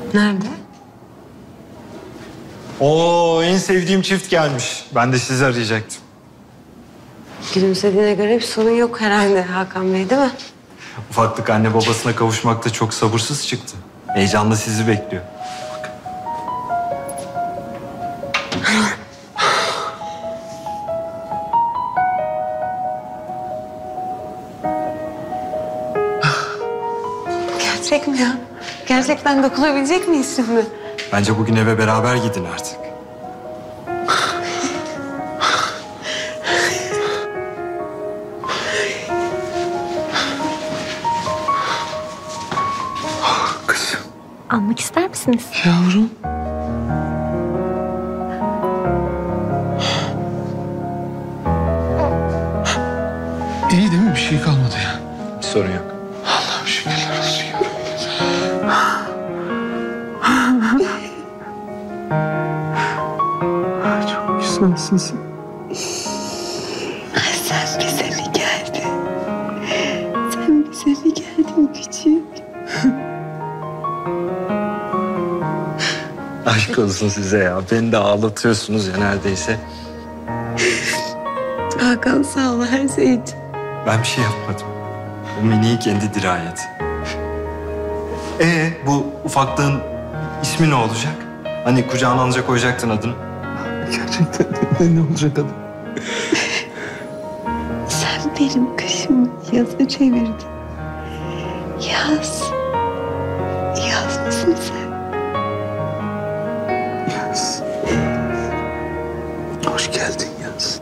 Nerede? Oo, en sevdiğim çift gelmiş. Ben de sizi arayacaktım. Gülümsediğine göre bir sorun yok herhalde Hakan Bey, değil mi? Ufaklık anne babasına kavuşmakta çok sabırsız çıktı. Heyecanla sizi bekliyor. Gerçek mi ya? Gerçekten dokunabilecek miyiz şimdi? Bence bugün eve beraber gidin artık. Kızım. Almak ister misiniz? Yavrum. İyi değil mi? Bir şey kalmadı ya. Bir sorun yok. Allah'ım şükürler olsun ya. Çok güzelsin sen. Sen bize mi geldin? Sen bize mi geldin küçük? Aşk olsun size ya. Beni de ağlatıyorsunuz ya neredeyse. Hakan sağ ol her şey için. Ben bir şey yapmadım. O miniği kendi dirayeti. Bu ufaklığın ismi ne olacak? Hani kucağına alınca koyacaktın adını. Gerçekten ne olacak adı? Sen benim kışımı yaza çevirdin. Yaz. Yaz mısın sen? Yaz. Hoş geldin Yaz.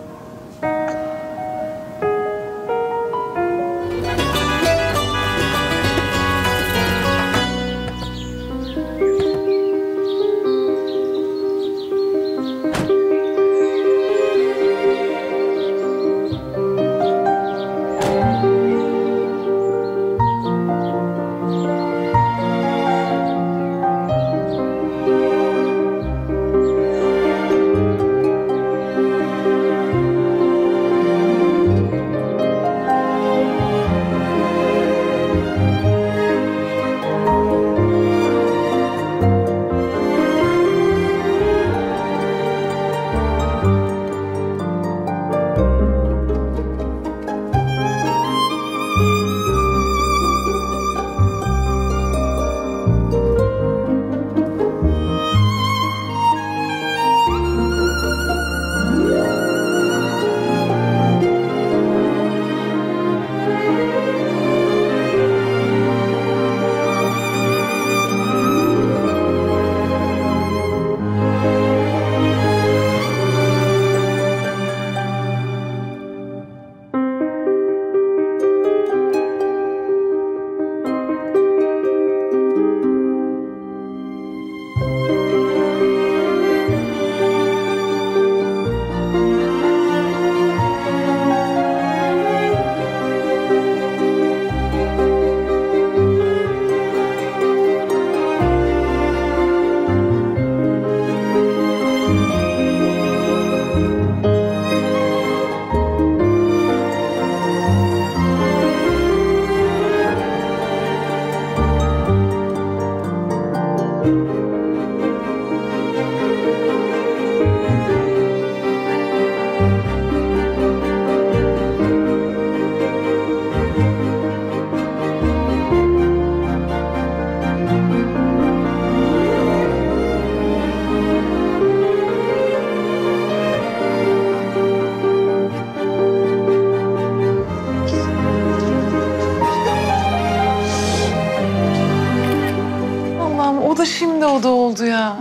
O da şimdi o da oldu ya.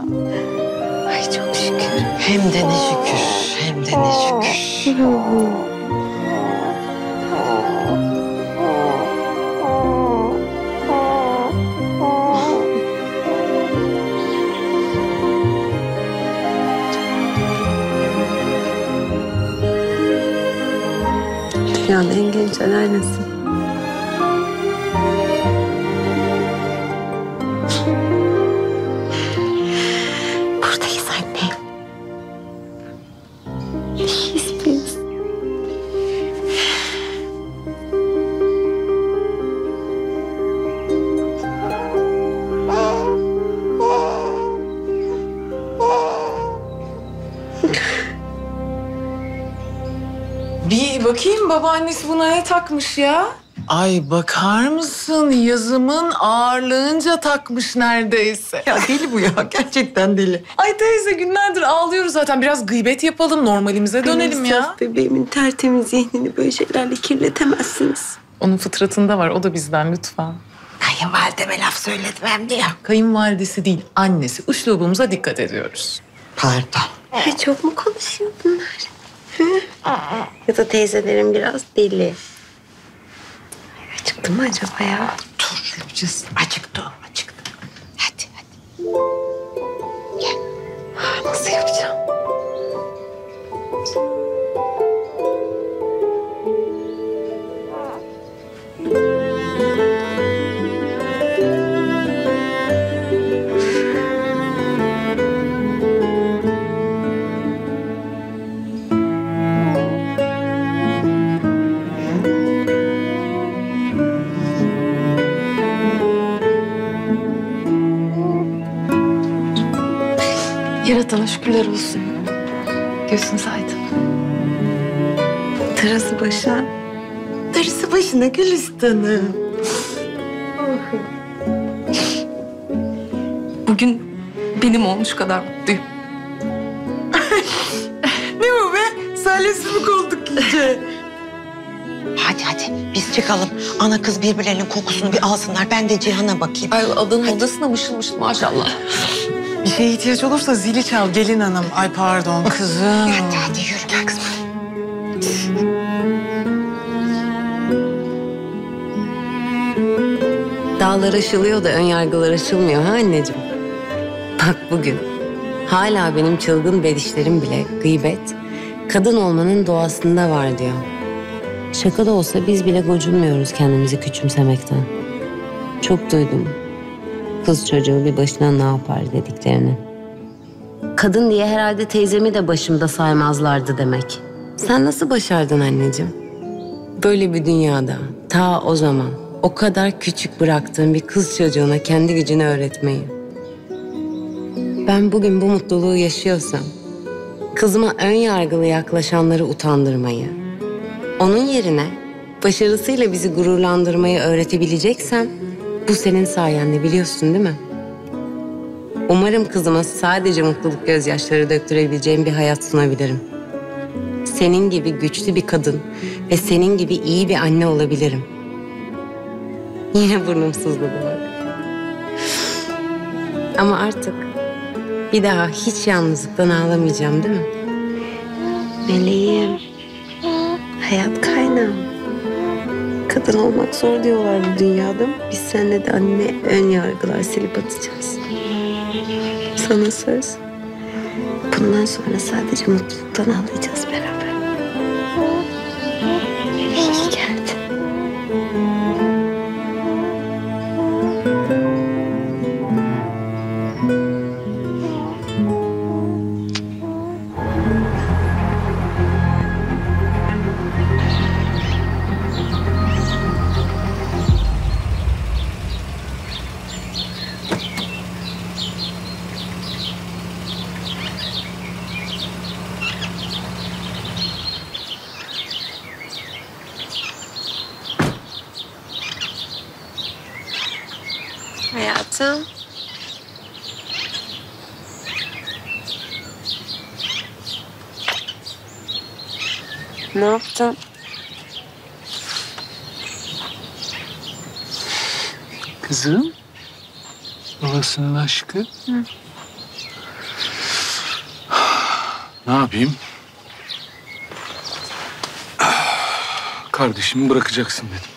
Ay çok şükür. Hem de ne şükür, hem de ne şükür. Yani en genç anneannesi. Buradayız anne. İyiyiz biz. Bakayım babaannesi buna ne takmış ya? Ay bakar mısın? Yazımın ağırlığınca takmış neredeyse. Ya deli bu ya. Gerçekten deli. Ay teyze günlerdir ağlıyoruz zaten. Biraz gıybet yapalım, normalimize dönelim Benim ya. saf bebeğimin tertemiz zihnini böyle şeylerle kirletemezsiniz. Onun fıtratında var, o da bizden lütfen. Kayınvalideme laf söyletmem diyor. Kayınvalidesi değil, annesi. Üslubumuza dikkat ediyoruz. Pardon. Çok mu konuşuyor bunlar? Hı? Ya da teyzelerim biraz deli. Acıktı mı acaba ya? Dur yapacağız. Acıktı o, acıktı. Hadi. Nasıl yapacağım? Yaratana şükürler olsun. Gözünüz aydın. Darısı başına. Darısı başına Gülistan'ım. Bugün benim olmuş kadar mutluyum. Ne bu be? Salesizlik olduk iyice. Hadi biz çıkalım. Ana kız birbirlerinin kokusunu bir alsınlar. Ben de Cihan'a bakayım. Ay adamın odasına mışıl mışıl maşallah. Bir şeye ihtiyaç olursa zili çal gelin hanım. Ay pardon kızım. Hadi yürü gel kızım. Dağlar aşılıyor da ön yargılar aşılmıyor ha anneciğim? Bak bugün hala benim çılgın bedişlerim bile gıybet, kadın olmanın doğasında var diyor. Şaka da olsa biz bile gocunmuyoruz kendimizi küçümsemekten. Çok duydum. Kız çocuğu bir başına ne yapar dediklerini. Kadın diye herhalde teyzemi de başımda saymazlardı demek. Sen nasıl başardın anneciğim? Böyle bir dünyada ta o zaman o kadar küçük bıraktığın bir kız çocuğuna kendi gücünü öğretmeyi. Ben bugün bu mutluluğu yaşıyorsam, kızıma ön yargılı yaklaşanları utandırmayı, onun yerine başarısıyla bizi gururlandırmayı öğretebileceksem, bu senin sayende biliyorsun değil mi? Umarım kızıma sadece mutluluk gözyaşları döktürebileceğim bir hayat sunabilirim. Senin gibi güçlü bir kadın ve senin gibi iyi bir anne olabilirim. Yine burnum sızladı bak. Ama artık bir daha hiç yalnızlıktan ağlamayacağım değil mi? Meleğim, hayat kaynağım. Kadın olmak zor diyorlar bu dünyada. Biz seninle de anne ön yargılar silip atacağız. Sana söz. Bundan sonra sadece mutluluktan ağlayacağız beraber. İyi geldin. Hayatım. Ne yaptın? Kızım. Babasının aşkı. Ne yapayım? Kardeşimi bırakacaksın dedim.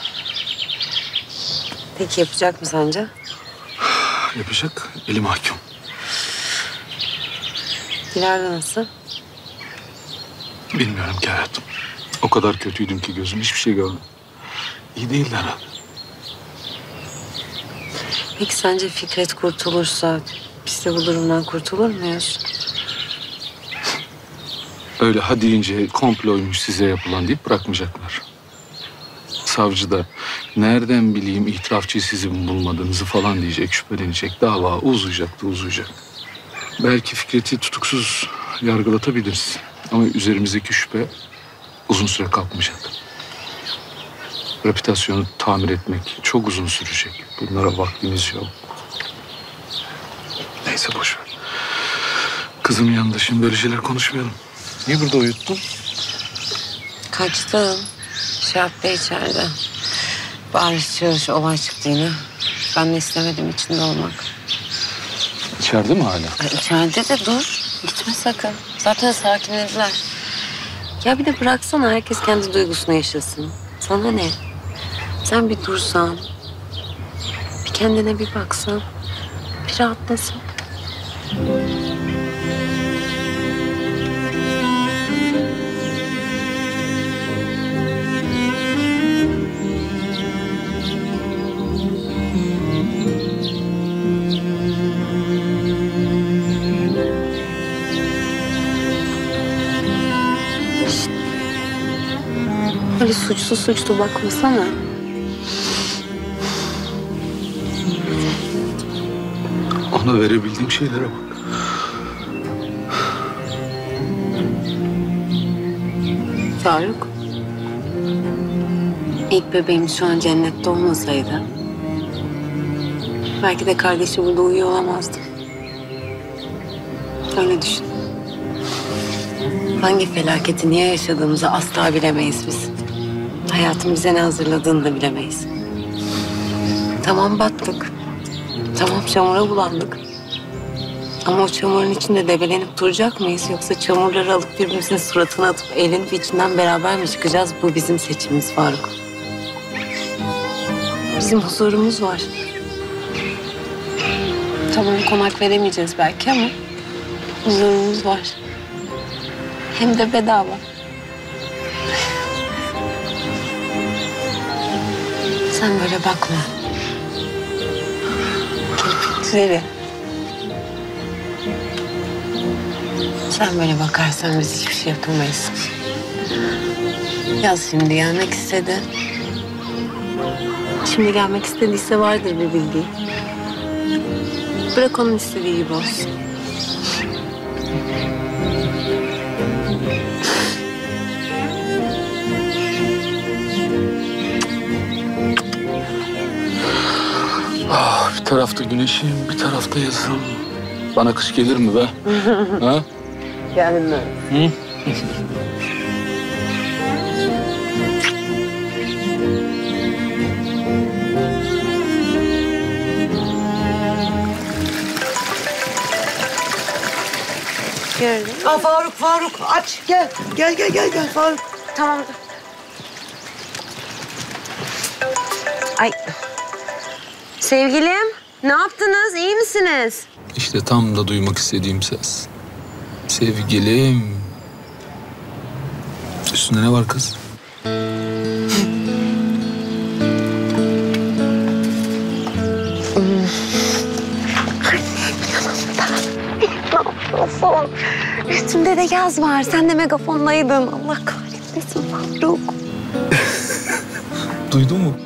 Peki yapacak mı sence? Yapacak, eli mahkum. Dilara nasıl? Bilmiyorum ki hayatım. O kadar kötüydüm ki gözüm hiçbir şey görmedi. İyi değiller herhalde. Peki sence Fikret kurtulursa biz de bu durumdan kurtulur muyuz? Öyle ha deyince komploymuş size yapılan deyip bırakmayacaklar. Savcı da nereden bileyim itirafçıyı sizin bulmadığınızı falan diyecek, şüphelenecek. Dava uzayacak. Belki Fikret'i tutuksuz yargılatabiliriz. Ama üzerimizdeki şüphe uzun süre kalkmayacak. Reputasyonu tamir etmek çok uzun sürecek. Bunlara vaktimiz yok. Neyse boş ver. Kızımın yanında şimdi böyle şeyler konuşmayalım. Niye burada uyuttun? Kaçtım. Şahap Bey içeride. Bağırış çağırış olay çıktı yine. Ben de istemedim içinde olmak. İçeride mi hala? İçeride de dur. Gitme sakın. Zaten sakinlediler. Ya bir de bıraksana herkes kendi duygusunu yaşasın. Sana ne? Sen bir dursan. Bir kendine bir baksan. Bir rahatlasın. Öyle suçlu bakmasana. Ona verebildiğim şeylere bak. Faruk. İlk bebeğim şu an cennette olmasaydı belki de kardeşi burada uyuyor olamazdı. Öyle düşün. Hangi felaketi niye yaşadığımızı asla bilemeyiz biz. Hayatın bize ne hazırladığını da bilemeyiz. Tamam battık. Tamam çamura bulandık. Ama o çamurun içinde debelenip duracak mıyız? Yoksa çamurları alıp birbirimizin suratına atıp eğlenip içinden beraber mi çıkacağız? Bu bizim seçimimiz Faruk. Bizim huzurumuz var. Tamam konak veremeyeceğiz belki ama huzurumuz var. Hem de bedava. Sen böyle bakma. Kirpikleri. Sen böyle bakarsan biz hiçbir şey yapamayız. Yaz şimdi gelmek istedi. Şimdi gelmek istediyse vardır bir bildiği. Bırak onun istediği gibi olsun. Bir tarafta güneşim, bir tarafta yazım. Bana kış gelir mi be? Ha? Gelme. Hı? Gördün. Aa, Faruk aç gel. Gel Faruk. Tamam. Ay. Sevgilim, ne yaptınız? İyi misiniz? İşte tam da duymak istediğim ses. Sevgilim. Üstünde ne var kız? Megafon. Üstümde de yaz var. Sen de megafonlaydın. Allah kahretmesin Faruk. Duydun mu?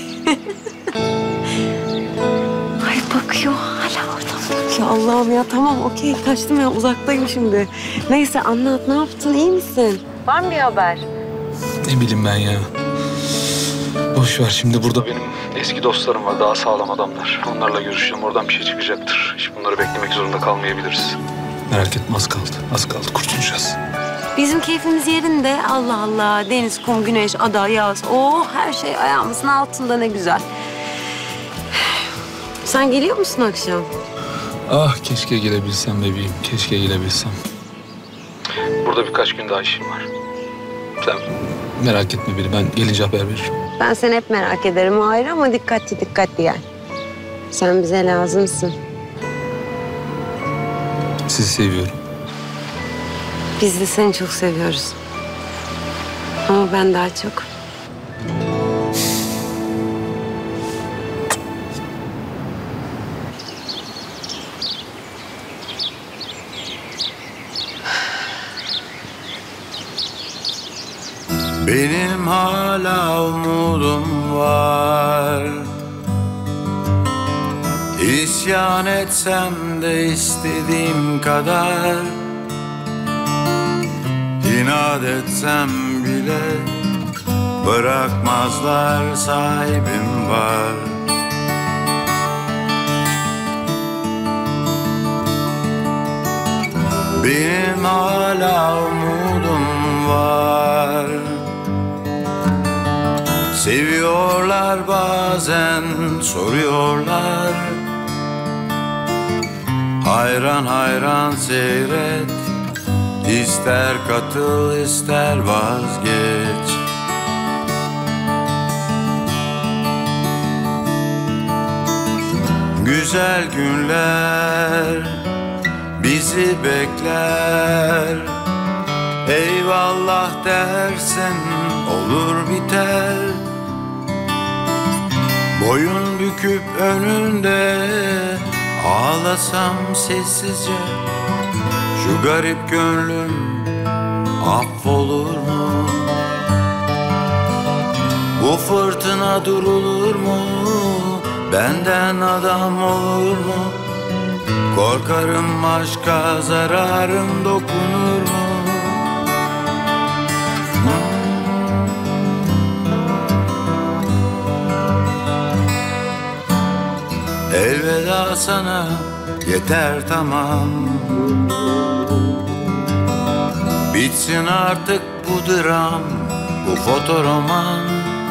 Ay bakıyor. Hala oradan bakıyor. Allah'ım ya tamam okey. Kaçtım ya uzaktayım şimdi. Neyse anlat ne yaptın? İyi misin? Var mı bir haber? Ne bileyim ben ya. Boş ver şimdi burada benim eski dostlarım var. Daha sağlam adamlar. Onlarla görüşeceğim. Oradan bir şey çıkacaktır. Hiç bunları beklemek zorunda kalmayabiliriz. Merak etme az kaldı. Az kaldı kurtulacağız. Bizim keyfimiz yerinde. Allah Allah. Deniz, kum, güneş, ada, yaz. Oh her şey ayağımızın altında ne güzel. Sen geliyor musun akşam? Ah keşke gelebilsem bebeğim. Keşke gelebilsem. Burada birkaç gün daha işim var. Sen merak etme beni. Ben gelince haber veririm. Ben seni hep merak ederim o ayrı ama dikkatli gel. Sen bize lazımsın. Sizi seviyorum. Biz de seni çok seviyoruz. Ama ben daha çok. Benim hala umudum var. İsyan etsem de istediğim kadar, İnat etsem bile bırakmazlar, sahibim var. Benim hala umudum var. Seviyorlar bazen, soruyorlar. Hayran hayran seyret, İster katıl ister vazgeç. Güzel günler bizi bekler. Eyvallah dersin olur biter. Boyun büküp önünde ağlasam sessizce, şu garip gönlüm affolur mu? Bu fırtına durulur mu? Benden adam olur mu? Korkarım aşka zararım dokunur mu? Elveda sana, yeter tamam. Bitsin artık bu dram, bu fotoroman.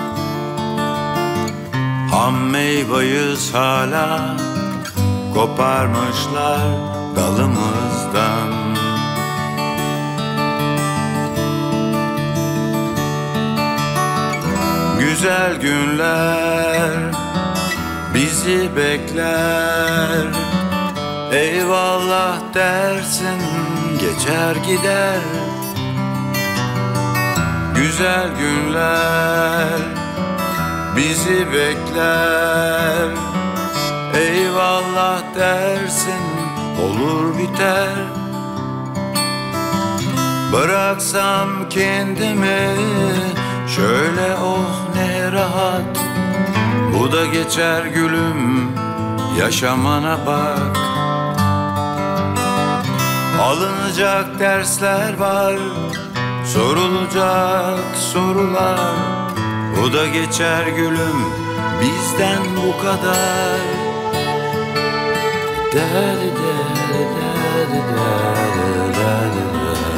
Ham meyveyiz hala, koparmışlar dalımızdan. Güzel günler bizi bekler. Eyvallah dersin, geçer gider. Güzel günler bizi bekler. Eyvallah dersin, olur biter. Bıraksam kendimi şöyle, oh ne rahat. Bu da geçer gülüm, yaşamana bak. Alınacak dersler var, sorulacak sorular. Bu da geçer gülüm, bizden bu kadar. Dadi dadi dadi dadi dadi.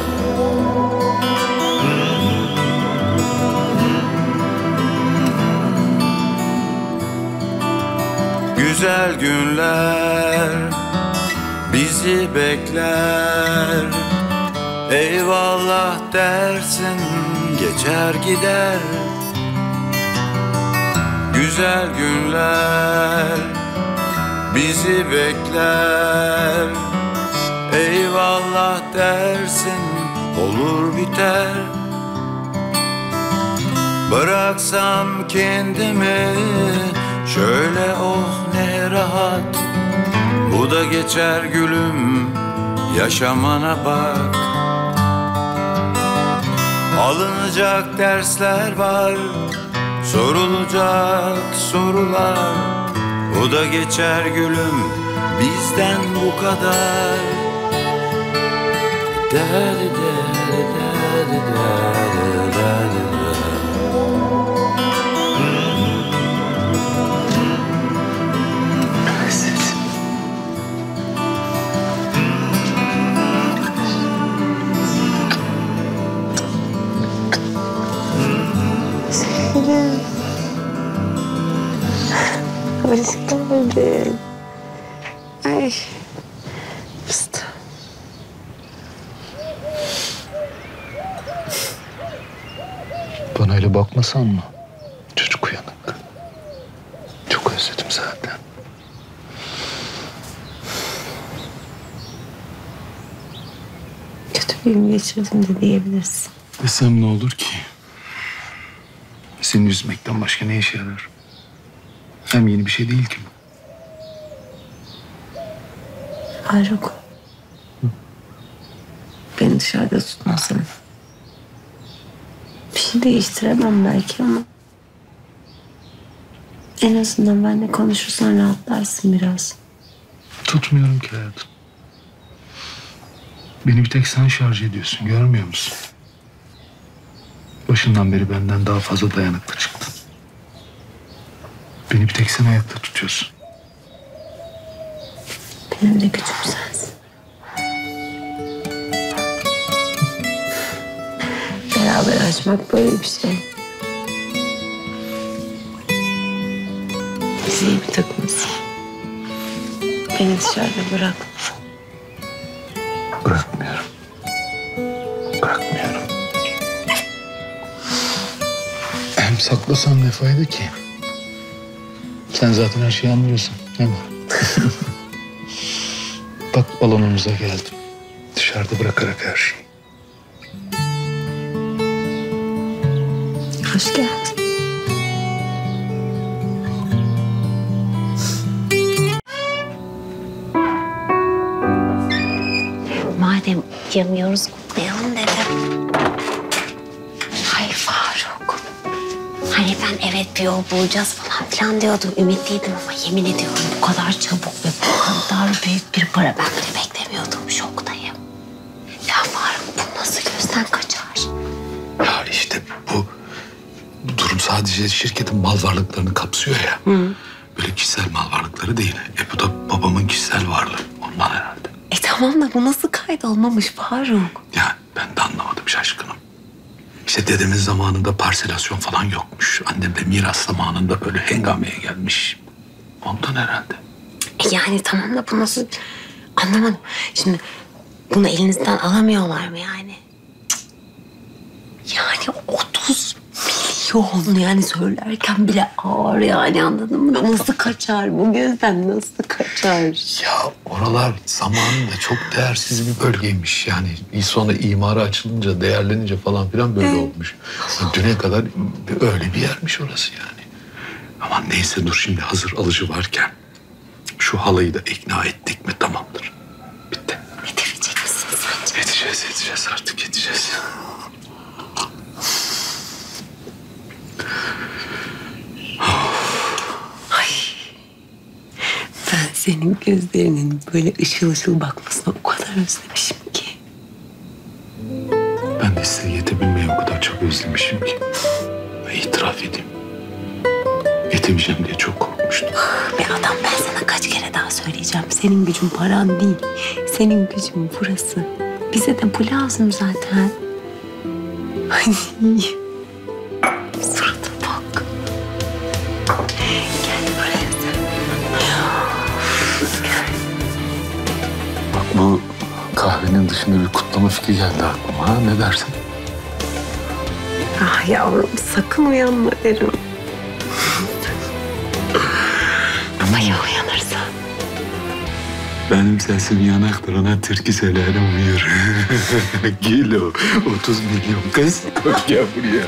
Güzel günler bizi bekler. Eyvallah dersin, geçer gider. Güzel günler bizi bekler. Eyvallah dersin, olur biter. Bıraksam kendimi şöyle, oh ne rahat. Bu da geçer gülüm, yaşamana bak. Alınacak dersler var, sorulacak sorular. Bu da geçer gülüm, bizden bu kadar. Dadi dadi dadi dadi dadi. Hoş geldin. Ay. Fıstık. Bana öyle bakmasan mı? Çocuk uyanık. Çok özledim zaten. Kötü bir gün geçirdim de diyebilirsin. Desem ne olur ki? Seni üzmekten başka ne işe yarar? Hem yeni bir şey değil ki bu. Faruk. Beni dışarıda tutmasın. Bir şey değiştiremem belki ama en azından benimle konuşursan rahatlarsın biraz. Tutmuyorum ki hayatım. Beni bir tek sen şarj ediyorsun, görmüyor musun? Başından beri benden daha fazla dayanıklı çıktın. Beni bir tek sen ayakta tutuyorsun. Benim de gücüm sensin. Beraber açmak böyle bir şey. Bizi iyi bir takımız. Beni dışarıda bırakma. Bırakmıyorum. Bırakmıyorum. Hem saklasam ne fayda ki? Sen zaten her şeyi anlıyorsun, değil mi? Bak balonumuza geldim. Dışarıda bırakarak her şeyi. Hoş geldin. Madem yanıyoruz kutlayalım dedim. Hayır Faruk. Hani ben evet bir yol bulacağız falan filan diyordum. Ümitliydim ama yemin ediyorum bu kadar çabuk ve bu kadar büyük bir para ben de beklemiyordum. Şoktayım. Ya Faruk bu nasıl gözden kaçar? Ya işte bu durum sadece şirketin mal varlıklarını kapsıyor ya. Böyle kişisel mal varlıkları değil. Bu da babamın kişisel varlığı. Ondan herhalde. Tamam da bu nasıl kaydolmamış Faruk? Ya ben de anlamadım, şaşkınım. İşte dedemin zamanında parselasyon falan yokmuş. Annem de miras zamanında böyle hengameye gelmiş. Ondan herhalde. Yani tamam da bu nasıl... Anlamadım. Şimdi bunu elinizden alamıyorlar mı yani? Cık. Yani 30 milyon yani söylerken bile ağır yani, anladın mı? Nasıl kaçar bu gözden, nasıl kaçar? Ya oralar zamanında çok değersiz bir bölgeymiş. Yani sonra imara açılınca, değerlenince falan filan böyle olmuş. Yani düne kadar öyle bir yermiş orası yani. Aman neyse, dur şimdi hazır alıcı varken şu halayı da ikna ettik mi tamamdır. Bitti. Yetişecek misin sence? Yetişeceğiz artık, yetişeceğiz. Ben senin gözlerinin böyle ışıl ışıl bakmasına o kadar özlemişim ki. Ben de size yetebilmeyi o kadar çok özlemişim ki. Ve itiraf edeyim. Yetemeyeceğim diye çok korkmuştum. Be adam, ben sana kaç kere daha söyleyeceğim. Senin gücün paran değil. Senin gücün burası. Bize de bu lazım zaten. Ay. Surata bak. Gel buraya sen. Bak bu kahvenin dışında bir kutlama fikri geldi aklıma. Ha? Ne dersin? Ah yavrum, sakın uyanma derim. Ama ya uyanırsa? Benim sesim yanaklarına türkü söylerim uyur. Gel o 30 milyon kız. Gel buraya.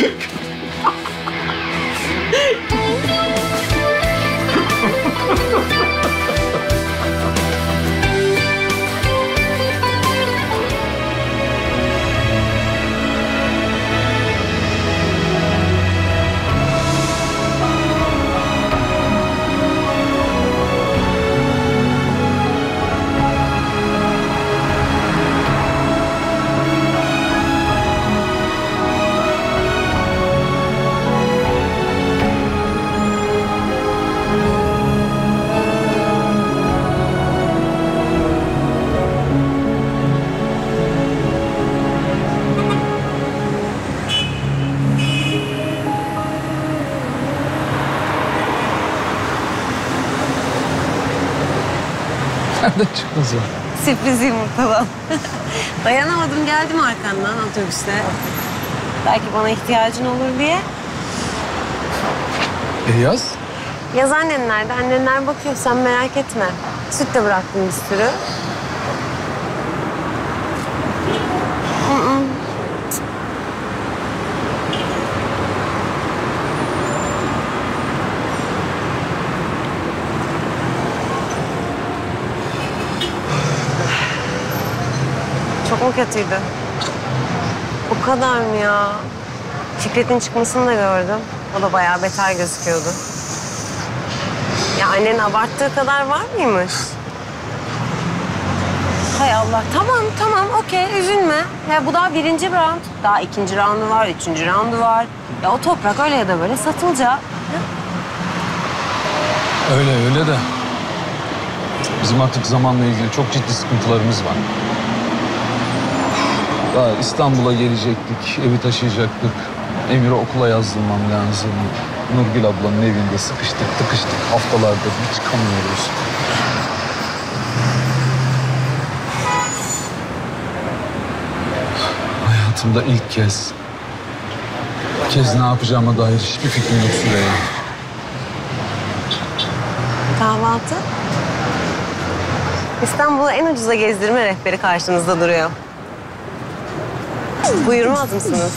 Nereden çıktınız ya? Sürpriz yumurtadan. Dayanamadım, geldim arkandan otobüste. Belki bana ihtiyacın olur diye. Yaz. Yaz annenlerde. Annenler bakıyor, sen merak etme. Süt de bıraktım bir sürü. Çok mu kötüydü? O kadar mı ya? Fikret'in çıkmasını da gördüm. O da bayağı beter gözüküyordu. Ya annenin abarttığı kadar var mıymış? Hay Allah. Tamam okey üzülme. Ya bu daha 1. round. Daha 2. roundu var, 3. roundu var. Ya o toprak öyle ya da böyle satılacak. Öyle de bizim artık zamanla ilgili çok ciddi sıkıntılarımız var. Daha İstanbul'a gelecektik, evi taşıyacaktık. Emir'i okula yazdırmam lazım. Nurgül ablanın evinde tıkıştık haftalardır hiç çıkamıyoruz. Hayatımda ilk kez ne yapacağıma dair hiçbir fikrim yok Süreyya. Kahvaltı. İstanbul'u en ucuza gezdirme rehberi karşınızda duruyor. Buyurmaz mısınız?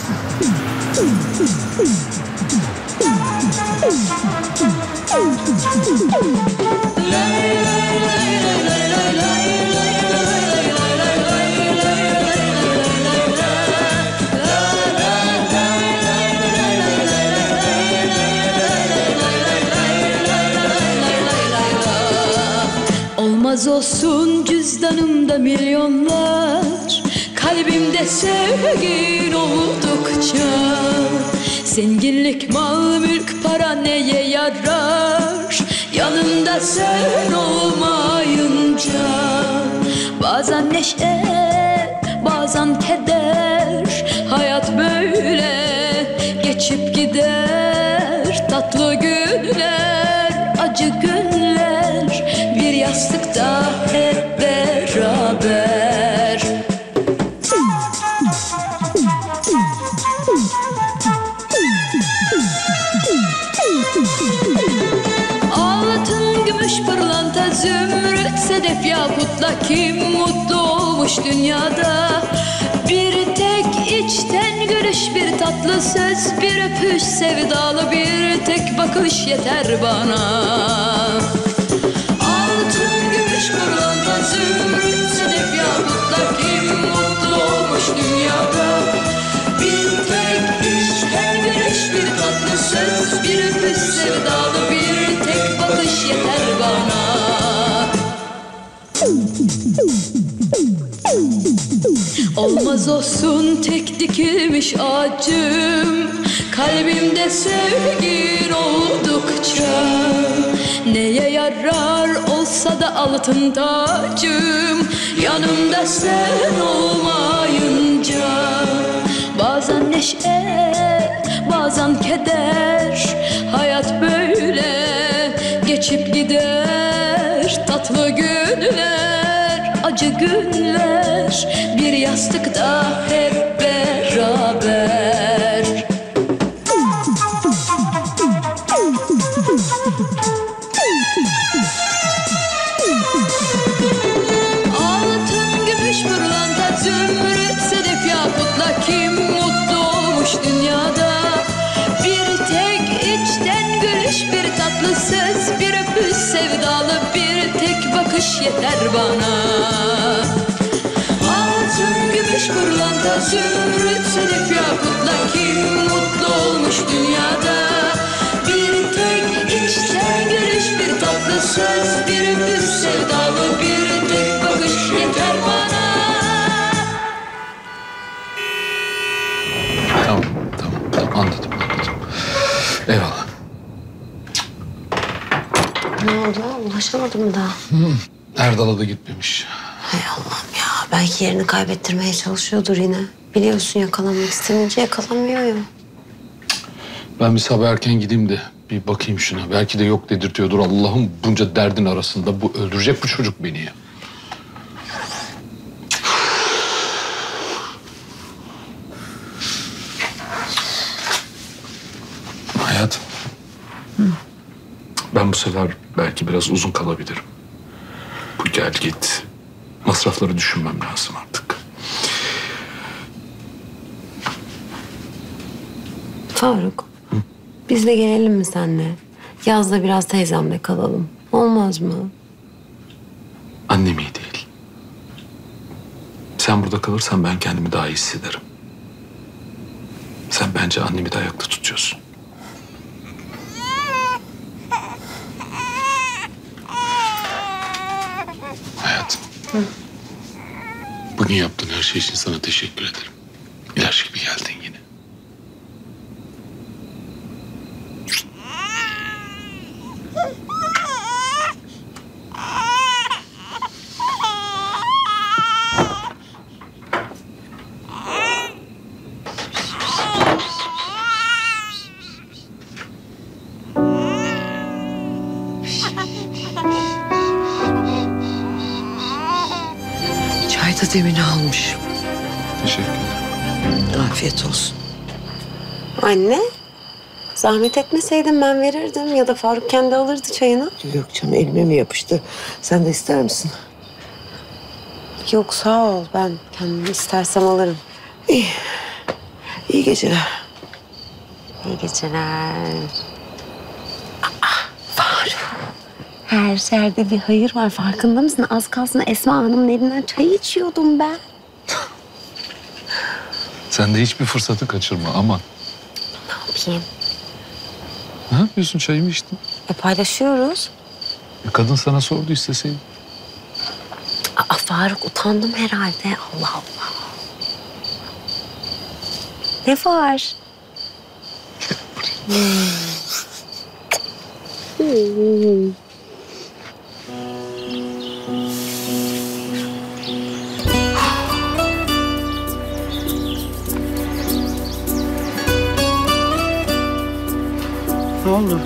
Olmaz olsun cüzdanımda milyonlar, kalbimde sevgin oldukça. Zenginlik, mal, mülk, para neye yarar yanında sen olmayınca? Bazen neşe, bazen keder, hayat böyle geçip gider. Tatlı günler, acı günler, bir yastıkta hep beraber. Altın, gümüş, pırlanta, zümrüt, sedef, yakutla kim mutlu olmuş dünyada? Bir tek içten gülüş, bir tatlı söz, bir öpüş, sevdalı bir tek bakış yeter bana. Altın, gümüş, pırlanta, zümrüt, sedef, yakutla kim mutlu olmuş dünyada? Bir tek içten gülüş, bir tatlı söz, bir öpüş, sevdalı bir tek bakış yeter bana. Olmaz olsun tek dikilmiş ağacım, kalbimde sevgin oldukça. Neye yarar olsa da altın tacım, yanımda sen olmayınca. Bazen neşe, bazen keder, hayat böyle geçip gider. Tatlı günler, acı günler, bir yastıkta hep beraber. Altın, gümüş, pırlanta, zümrüt, sedef, yakutla kim mutlu olmuş dünyada? Bir tek içten gülüş, bir tatlı söz, bir öpüş, sevdalı bir tek bakış yeter bana. Altın, gümüş, pırlanta, zümrüt, sedef, yakutla kim mutlu olmuş dünyada? Bir tek içten gülüş, bir tatlı söz, bir öpüş, sevdalı bir tek bakış yeter bana. Tamam anladım. Eyvallah. Ne oldu? Ulaşamadım da. Erdal'a da gitmemiş. Hay Allah'ım ya. Belki yerini kaybettirmeye çalışıyordur yine. Biliyorsun yakalamak istenince yakalamıyor ya. Ben bir sabah erken gideyim de bir bakayım şuna. Belki de yok dedirtiyordur. Allah'ım bunca derdin arasında bu öldürecek bu çocuk beni ya. Hayatım. Ben bu sefer belki biraz uzun kalabilirim. Bu gel git. Masrafları düşünmem lazım artık. Faruk, biz de gelelim mi seninle? Yazda biraz teyzemle kalalım. Olmaz mı? Annem iyi değil. Sen burada kalırsan ben kendimi daha iyi hissederim. Sen bence annemi de ayakta tutuyorsun. Hayatım. Bugün yaptığın her şey için sana teşekkür ederim. İlaç gibi geldin yine. Çay da demin almış. Teşekkür ederim. Afiyet olsun. Anne, zahmet etmeseydin ben verirdim ya da Faruk kendi alırdı çayını. Yok canım, elime mi yapıştı? Sen de ister misin? Yok sağ ol, ben kendim istersem alırım. İyi. İyi geceler. İyi geceler. Faruk. Her yerde bir hayır var, farkında mısın? Az kalsın Esma Hanım'ın elinden çay içiyordum ben. Sen de hiçbir fırsatı kaçırma aman. Ne yapayım? Ne yapıyorsun? Çayımı içtin. Paylaşıyoruz. Kadın sana sordu isteseydin. Faruk, utandım herhalde. Allah Allah. Ne var? Ne oldu?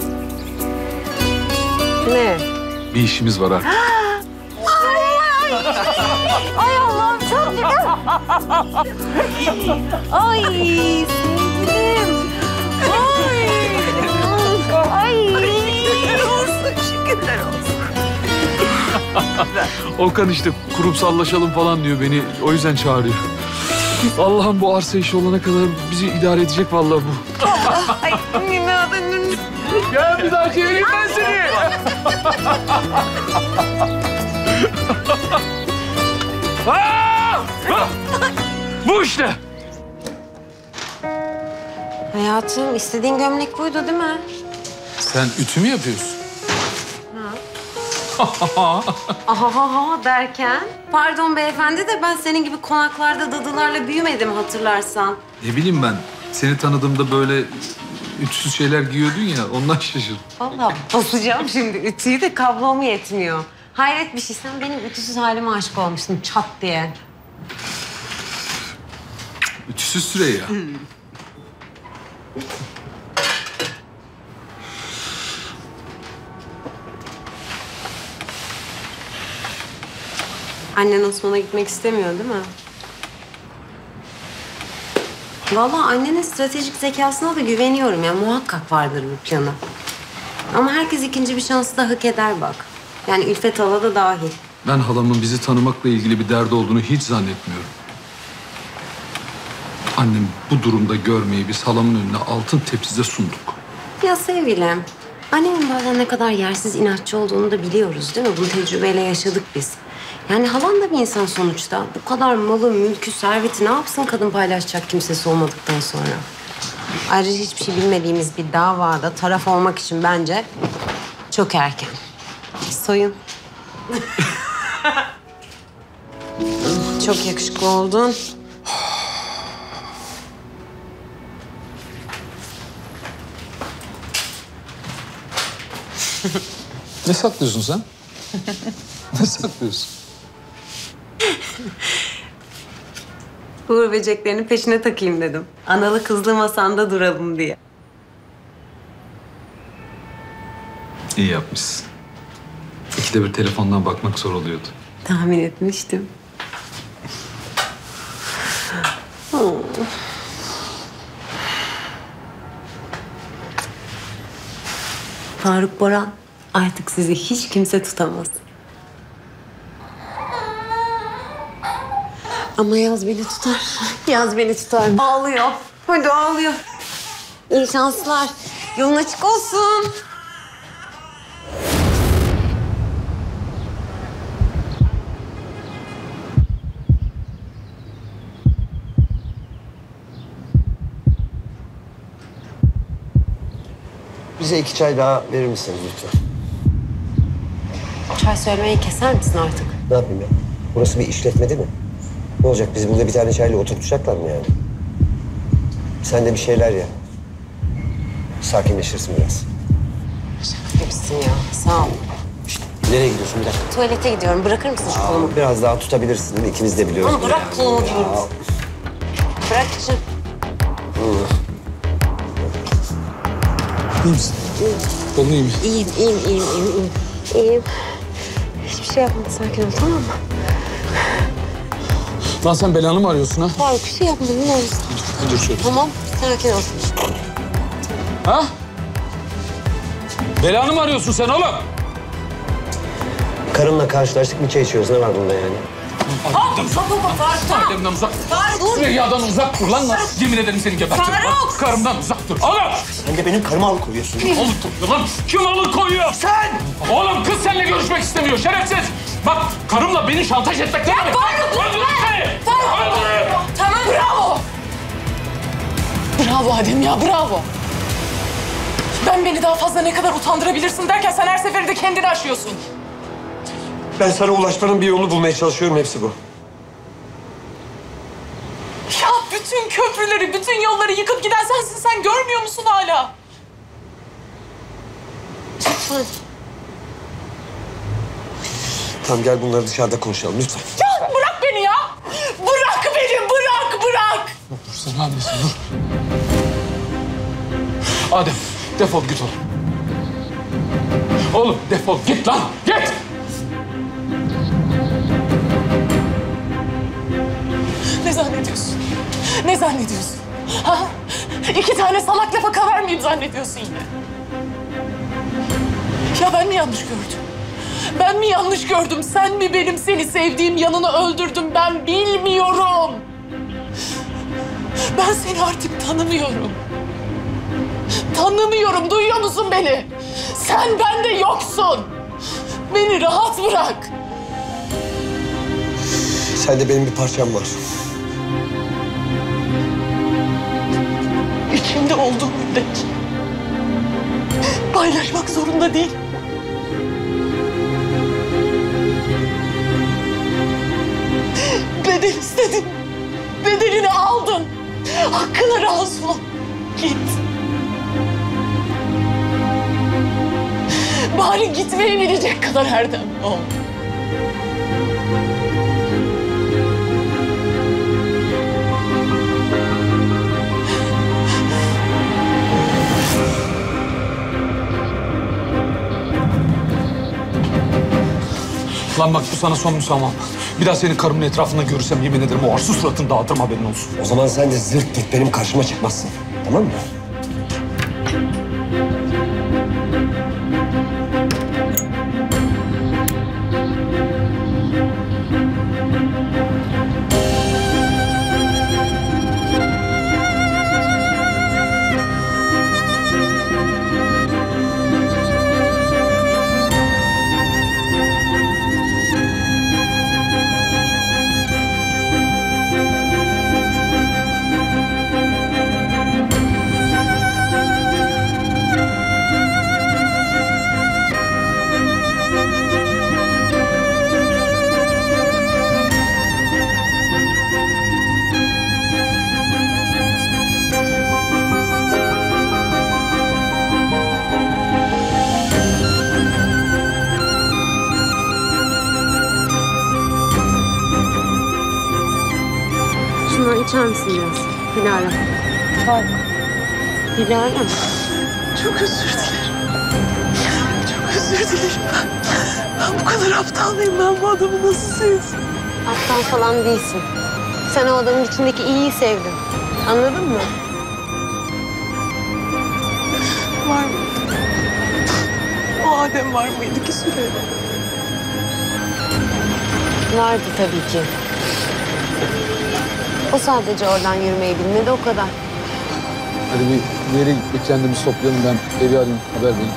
Ne? Bir işimiz var artık. Ay Allah'ım çok güzel. Ay sevgilim. Ay. Şükürler olsun. Okan işte kurumsallaşalım falan diyor beni. O yüzden çağırıyor. Allah'ım bu arsa işi olana kadar bizi idare edecek vallahi bu. Ay Gel bir daha çevireyim ben seni. Bu işte. hayatım, istediğin gömlek buydu değil mi? Sen ütü mü yapıyorsun? Ahahaha derken? Pardon beyefendi de ben senin gibi konaklarda dadılarla büyümedim hatırlarsan. Ne bileyim ben. Seni tanıdığımda böyle ütüsüz şeyler giyiyordun ya ondan şaşırdım. Vallahi basacağım şimdi ütüyü de kablom yetmiyor. Hayret bir şey, sen benim ütüsüz halime aşık olmuştun çat diye. Ütüsüz Süreyya. Annen Osman'a gitmek istemiyor değil mi? Vallahi annenin stratejik zekasına da güveniyorum ya. Muhakkak vardır bir planı. Ama herkes ikinci bir şansı da hak eder bak. Yani Ülfet Hala da dahil. Ben halamın bizi tanımakla ilgili bir derdi olduğunu hiç zannetmiyorum. Annem bu durumda görmeyi biz halamın önüne altın tepside sunduk. Ya sevgilim, annemin bazen ne kadar yersiz inatçı olduğunu da biliyoruz değil mi? Bunu tecrübeyle yaşadık biz. Yani halan da bir insan sonuçta. Bu kadar malı, mülkü, serveti ne yapsın kadın paylaşacak kimsesi olmadıktan sonra? Ayrıca hiçbir şey bilmediğimiz bir davada taraf olmak için bence çok erken. Soyun. Çok yakışıklı oldun. Ne saklıyorsun sen? Ne saklıyorsun? Uğur böceklerinin peşine takayım dedim. Analı kızlı masanda duralım diye. İyi yapmışsın. İkide bir telefondan bakmak zor oluyordu. Tahmin etmiştim. Oh. Faruk Boran, artık sizi hiç kimse tutamaz. Ama Yaz beni tutar. Yaz beni tutar. Ağlıyor. Hadi ağlıyor. İyi şanslar. Yolun açık olsun. Bize 2 çay daha verir misiniz lütfen? Çay söylemeyi keser misin artık? Ne yapayım ya? Burası bir işletme değil mi? Ne olacak? Biz burada bir tane çayla oturtacaklar mı yani? Sen de bir şeyler ye. Sakinleşirsin biraz. Gibisin ya. Sağ ol. Nereye gidiyorsun bir dakika? Tuvalete gidiyorum. Bırakır mısın şu kolumu? Biraz daha tutabilirsin değil mi? İkimiz de biliyoruz. Oğlum bırak kolumu diyorum. Bırak kızım. İyi misin? Kolun iyi mi? İyiyim. Hiçbir şey yapmadı. Sakin ol, tamam mı? Lan sen belanı mı arıyorsun ha? Faruk bir şey yapmadım. Ne olursa. Dur şöyle. Tamam, sakin ol. Ha? Belanı mı arıyorsun sen oğlum? Karımla karşılaştık, bir çay içiyoruz. Ne var bunda yani? Ailemden uzak. Süreyyadan uzak dur lan. Yemin ederim seni gebertirim. Faruk! Karımdan uzak dur. Oğlum! Sen de benim karımı alıkoyuyorsun. Kim alıkoyuyor lan? Kim alıkoyuyor? Sen! Oğlum kız seninle görüşmek istemiyor şerefsiz. Bak karımla beni şantaj etmek ne demek? Öldürürüm seni! Öldürürüm! Tamam, bravo. Bravo Adem ya, bravo. Ben beni daha fazla ne kadar utandırabilirsin derken sen her seferinde kendini aşıyorsun. Ben sana ulaşmanın bir yolunu bulmaya çalışıyorum. Hepsi bu. Ya bütün köprüleri, bütün yolları yıkıp giden sensin. Sen görmüyor musun hala? Lütfen. Tamam gel bunları dışarıda konuşalım lütfen. Ya bırak beni ya! Bırak beni, bırak! Dur sen hamilesin dur. Adem defol git oğlum. Oğlum defol git lan git! Ne zannediyorsun? Ne zannediyorsun? Ha? 2 tane salak lafa karar mıyım zannediyorsun yine? Ya ben mi yanlış gördüm? Ben mi yanlış gördüm? Sen mi benim seni sevdiğim yanını öldürdün? Ben bilmiyorum. Ben seni artık tanımıyorum. Tanımıyorum. Duyuyor musun beni? Sen bende yoksun. Beni rahat bırak. Sen de benim bir parçam var. İçimde olduğum müddetçe paylaşmak zorunda değil. Bedel istedin. Bedelini aldın. Hakkına razı ol. Git. Bari gitmeyi bilecek kadar erdemli ol. Lan bak bu sana son müsamaham. Bir daha senin karımın etrafında görürsem yemin ederim o arsız suratını dağıtırım haberin olsun. O zaman sen de zırt git benim karşıma çıkmazsın. Tamam mı? Şundan içer misin biraz? Dilara. Faruk. Dilara. Çok özür dilerim. Çok özür dilerim. Ben bu kadar aptal mıyım? Ben bu adamı nasıl sevdim? Aptal falan değilsin. Sen o adamın içindeki iyiyi sevdin. Anladın mı? Var mıydı? O Adem var mıydı ki söyle? Vardı tabii ki. O sadece oradan yürümeyi bilmedi, o kadar. Hadi bir yere gittik kendimizi toplayalım ben evi arayayım haber vereyim.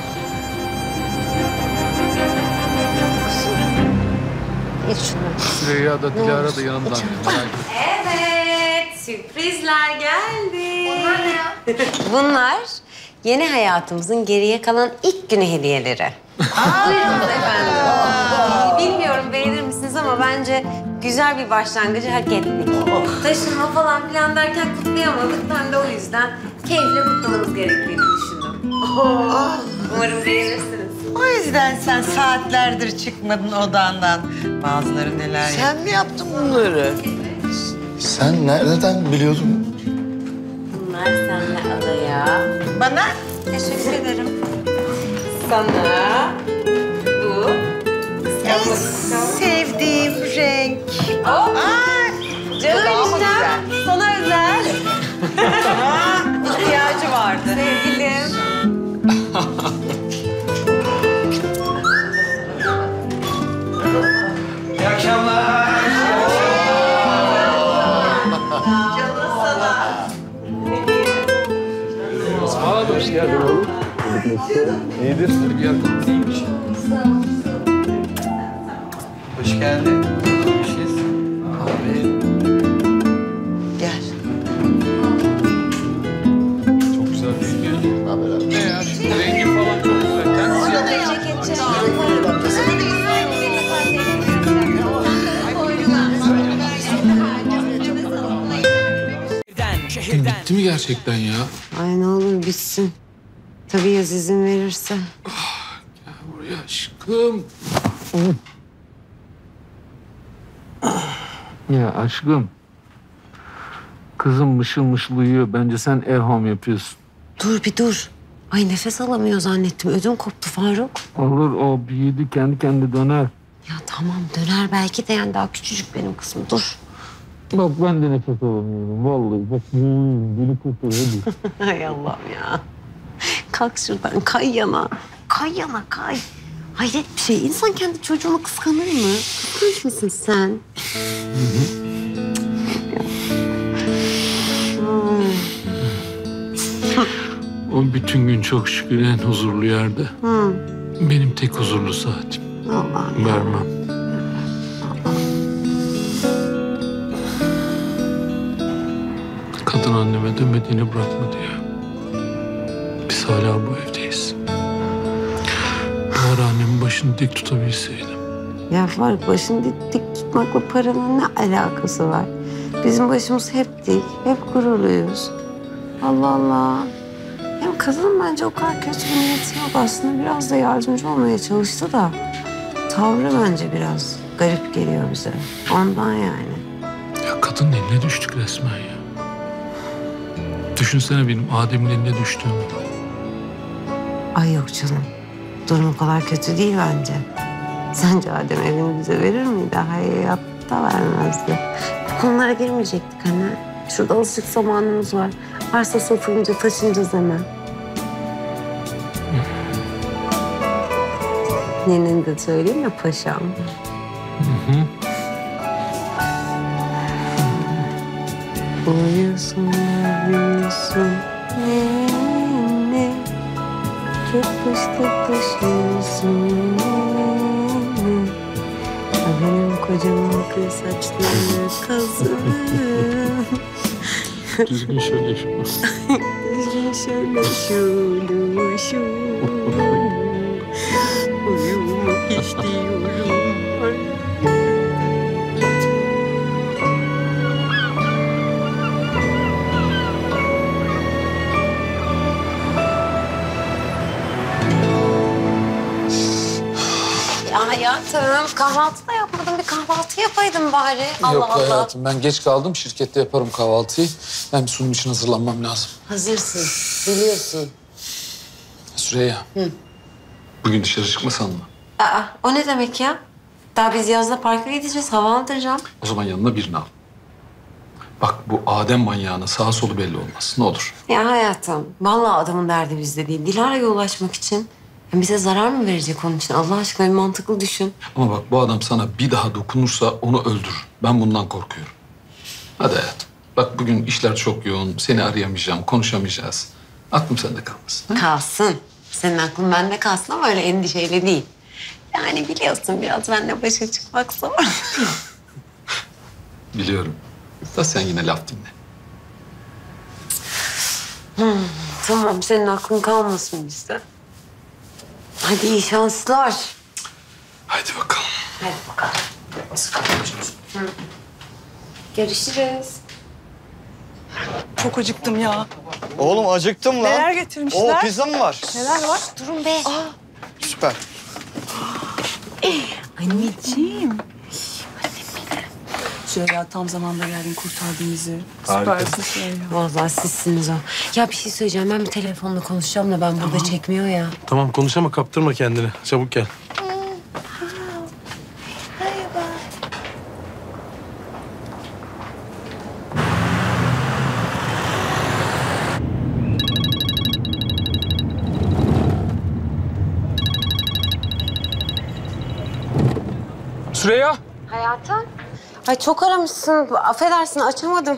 İç şunu. Süreyya da Dilara da yanımdan. Merak etme. Evet, sürprizler geldi. Bunlar ne ya? Bunlar yeni hayatımızın geriye kalan ilk günü hediyeleri. Buyurun efendim. Bilmiyorum beğenir misiniz ama bence güzel bir başlangıcı hak ettik. Taşınma falan filan derken kutlayamadık. Ben de o yüzden keyifle kutlamamız gerektiğini düşündüm. Umarım beğenirsiniz. O yüzden sen saatlerdir çıkmadın odandan. Bazıları neler yaptı. Sen mi yaptın bunları? Sen nereden biliyordun? Bunlar seninle adaya. Bana Teşekkür ederim. Sana bu. en sevdiğim renk. Canım eniştem. Sana özel. İhtiyacı vardı. Sevgilim. İyi akşamlar. Aa, hoş geldin oğlum. İyidir. Bir yer kapatayım. Hoş geldin. Görüşürüz. Abi. Gel. Çok güzel değil mi ya? Ne ya? Şimdi rengi falan çok güzel. Kendisi bitti mi gerçekten ya? Ay ne olur bitsin. Tabii Yaz izin verirse. Gel buraya aşkım. Ya aşkım. Kızım mışıl mışıl uyuyor. Bence sen evham yapıyorsun. Dur bir dur. Ay nefes alamıyor zannettim. Ödüm koptu Faruk. Olur o büyüdü kendi kendine döner. Ya tamam döner belki de yani daha küçücük benim kızım. Dur. Bak ben de nefes alamıyorum. Vallahi bak beni kurtar hadi. Ay Allah'ım ya. Kalk şuradan kay yana. Kay yana kay. Hayret bir şey. İnsan kendi çocuğunu kıskanır mı? Kıskanç mısın sen? O bütün gün çok şükür en huzurlu yerde. Benim tek huzurlu saatim. Allah'ım. Vermem. Kadın anneme demediğini bırakmadı ya. Biz hala bu evdeyiz. Bu ara annemin başını dik tutabilseydim. Ya Faruk başını dik tutmakla paranın ne alakası var? Bizim başımız hep dik, hep gururluyuz. Allah Allah. Hem kadın bence o kadar kötü bir niyeti yok aslında. Biraz da yardımcı olmaya çalıştı da. Tavrı bence biraz garip geliyor bize. Ondan yani. Ya kadının eline düştük resmen ya. Düşünsene benim Adem'in eline düştüğümü. Ay yok canım. Durum o kadar kötü değil bence. Sence Adem evini bize verir miydi? Hayatta vermezdi. Bu konulara girmeyecektik anne. Şurada alışık zamanımız var. Varsa satılınca taşınacağız hemen. Neneni de söyleyeyim ya paşam. Uyusun, uyusun, nene. Tıpış tıpış uyusun, nene. Benim kocaman kız saçlarını kazırım. Düzgün şöyle şunu. Düzgün şöyle şunu, şunu. Uyumak istiyorum. Ya hayatım kahvaltı da yapmadım. Bir kahvaltı yapaydım bari. Yok hayatım ben geç kaldım. Şirkette yaparım kahvaltıyı. Ben bir sunum için hazırlanmam lazım. Hazırsın, biliyorsun. Süreyya. Bugün dışarı çıkmasan mı? Aa, o ne demek ya? Daha biz yazda parka gideceğiz, hava aldıracağım. O zaman yanına birini al. Bak bu Adem manyağının sağa solu belli olmaz. Ne olur. Ya hayatım, vallahi adamın derdi bizde değil. Dilara'ya ulaşmak için. Ya bize zarar mı verecek onun için? Allah aşkına bir mantıklı düşün. Ama bak bu adam sana bir daha dokunursa onu öldürür. Ben bundan korkuyorum. Hadi hayatım. Bak bugün işler çok yoğun. Seni arayamayacağım, konuşamayacağız. Aklım sende kalmasın. Ha? Kalsın. Senin aklın bende kalsın ama öyle endişeyle değil. Yani biliyorsun biraz benimle başa çıkmak zor. Biliyorum. Da sen yine laf dinle. Tamam, senin aklın kalmasın bizde. Hadi iyi şanslar. Haydi bakalım. Hadi bakalım. Görüşürüz. Çok acıktım ya. Oğlum acıktım lan. Neler getirmişler? Oo pizza mı var? Neler var? Durun be. Süper. Anneciğim. Süreyya tam zamanda geldin, kurtardın bizi. Süpersin Süreyya. Vallahi sizsiniz o. Ya bir şey söyleyeceğim. Ben bir telefonla konuşacağım da ben burada çekmiyor ya. Tamam konuş ama kaptırma kendini. Çabuk gel. Süreyya. Hayatım. Ay çok aramışsın. Affedersin açamadım.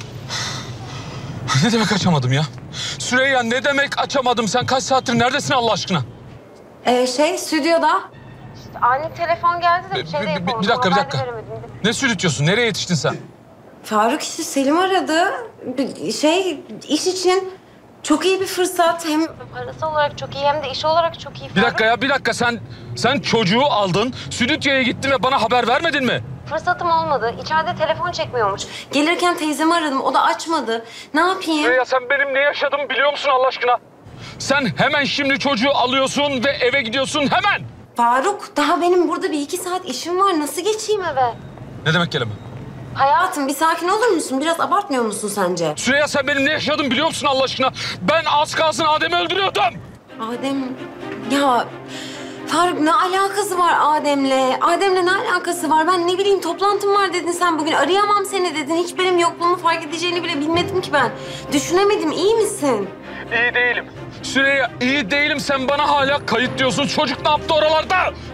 Ne demek açamadım ya? Süreyya ne demek açamadım? Sen kaç saattir neredesin Allah aşkına? Stüdyoda. İşte ani telefon geldi de bir şey de yapamadım. Bir dakika. Ne sürütüyorsun? Nereye yetiştin sen? Faruk işte Selim aradı. İş için çok iyi bir fırsat. Hem parası olarak çok iyi hem de iş olarak çok iyi. Bir dakika. Sen çocuğu aldın, stüdyoya gittin ve bana haber vermedin mi? Fırsatım olmadı. İçeride telefon çekmiyormuş. Gelirken teyzemi aradım. O da açmadı. Ne yapayım? Süreyya sen benim ne yaşadığımı biliyor musun Allah aşkına? Sen hemen şimdi çocuğu alıyorsun ve eve gidiyorsun hemen. Faruk daha benim burada 1-2 saat işim var. Nasıl geçeyim eve? Ne demek kelime? Hayatım bir sakin olur musun? Biraz abartmıyor musun sence? Süreyya sen benim ne yaşadığımı biliyor musun Allah aşkına? Ben az kalsın Adem'i öldürüyordum. Adem... Ya... Faruk ne alakası var Adem'le? Adem'le ne alakası var? Ben ne bileyim toplantım var dedin sen bugün. Arayamam seni dedin. Hiç benim yokluğumu fark edeceğini bile bilmedim ki ben. Düşünemedim. İyi misin? İyi değilim. Süreyya iyi değilim. Sen bana hala kayıt diyorsun. Çocuk ne yaptı oralarda?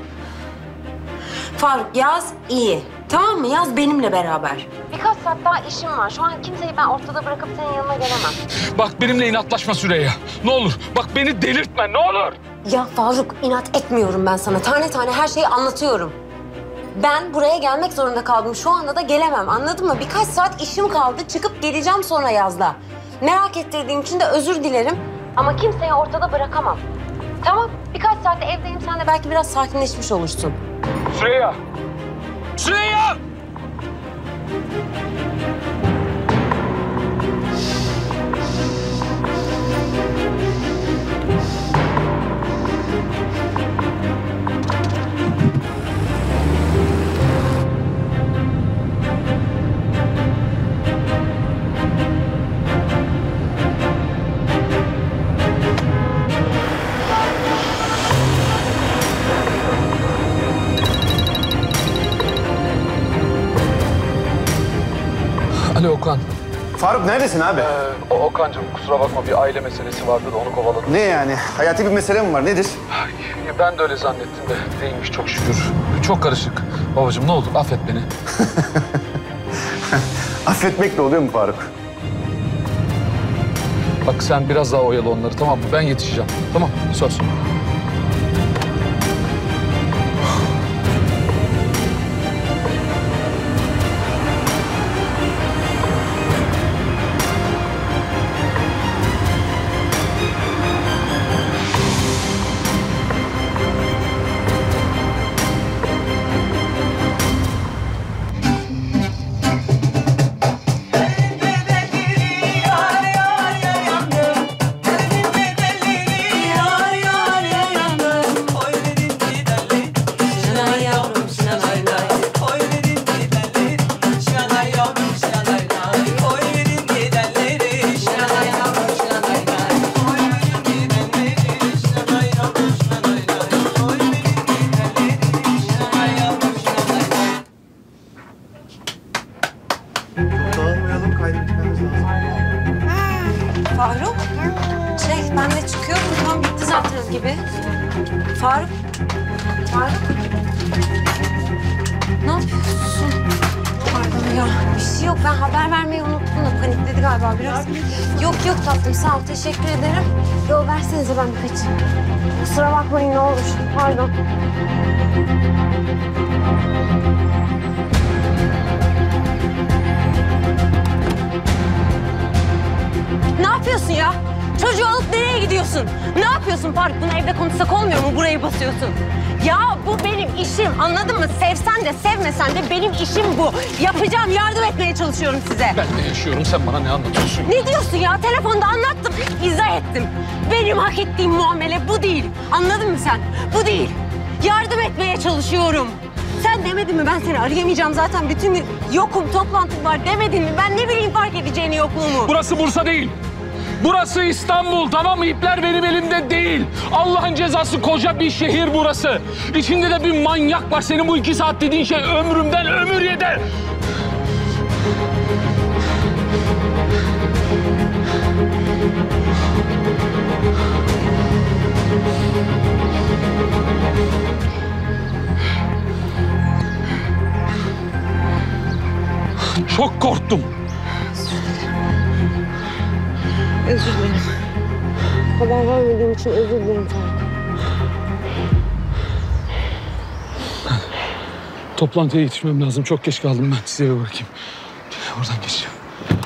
Faruk yaz iyi. Tamam mı? Yaz benimle beraber. Birkaç saat daha işim var. Şu an kimseyi ben ortada bırakıp senin yanına gelemem. Bak benimle inatlaşma Süreyya. Ne olur. Bak beni delirtme ne olur. Ya Faruk inat etmiyorum ben sana. Tane tane her şeyi anlatıyorum. Ben buraya gelmek zorunda kaldım. Şu anda da gelemem. Anladın mı? Birkaç saat işim kaldı. Çıkıp geleceğim sonra yazda. Merak ettirdiğim için de özür dilerim. Ama kimseyi ortada bırakamam. Tamam. Birkaç saatte evdeyim. Sen de belki biraz sakinleşmiş olursun. Süreyya! Süreyya! Alo Okan. Faruk neredesin abi? Okan'cığım kusura bakma bir aile meselesi vardı da onu kovaladım. Ne yani? Hayati bir mesele mi var? Nedir? Ben de öyle zannettim de değilmiş çok şükür. Çok karışık. Babacığım ne olur affet beni. Affetmek de oluyor mu Faruk? Bak sen biraz daha oyalı onları tamam mı? Ben yetişeceğim. Tamam söz. Faruk, ben de çıkıyorum. Tam bitti zaten gibi. Faruk. Ne yapıyorsun? Pardon ya, bir şey yok. Ben haber vermeyi unuttum da panikledi galiba biraz. Yok tatlım, sağ ol. Teşekkür ederim. Yol versenize ben bir kaçayım. Kusura bakmayın ne olur. Pardon. Ne yapıyorsun ya? Çocuğu alıp nereye gidiyorsun? Ne yapıyorsun Faruk? Bunu evde konuşsak olmuyor mu? Burayı basıyorsun. Ya bu benim işim, anladın mı? Sevsen de sevmesen de benim işim bu. Yapacağım, yardım etmeye çalışıyorum size. Ben ne yaşıyorum, sen bana ne anlatıyorsun? Ne diyorsun ya? Telefonda anlattım, izah ettim. Benim hak ettiğim muamele bu değil. Anladın mı sen? Bu değil. Yardım etmeye çalışıyorum. Sen demedin mi ben seni arayamayacağım zaten bütün gün yokum, toplantım var demedin mi? Ben ne bileyim fark edeceğini yokluğumu. Burası Bursa değil. Burası İstanbul, tamam mı? İpler benim elimde değil. Allah'ın cezası koca bir şehir burası. İçinde de bir manyak var. Senin bu 2 saat dediğin şey ömrümden ömür yedi. Çok korktum. Özür dilerim. Haber vermediğim için özür dilerim Faruk. Toplantıya yetişmem lazım. Çok geç kaldım ben. Size eve bırakayım. Oradan geçeceğim.